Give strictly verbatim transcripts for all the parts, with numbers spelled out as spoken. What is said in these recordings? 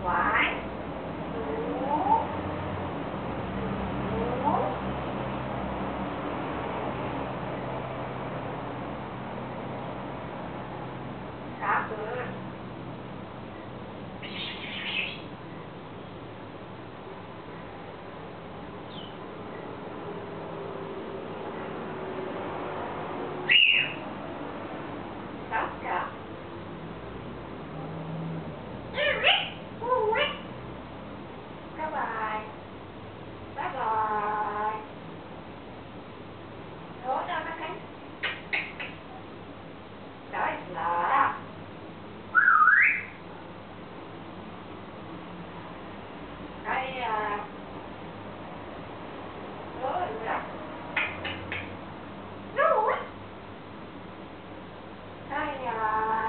One, two, two. Stop good. Stop, stop. Bye bye. Bye bye. Thố cho nó cánh. Đó là đó. Đây là đó là rồi. Đây là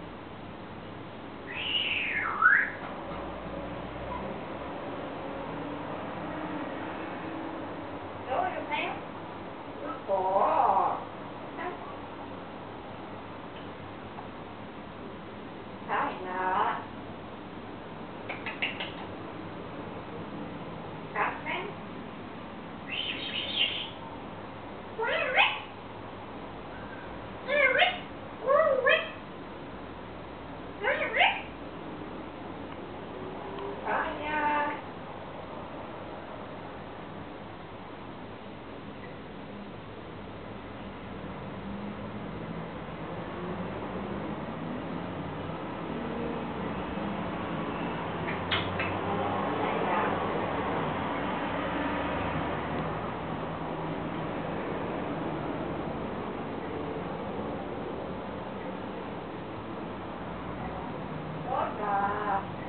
rồi được thấy không? Ủa. Đây là cắt đấy. Đó nha. Tốt rồi.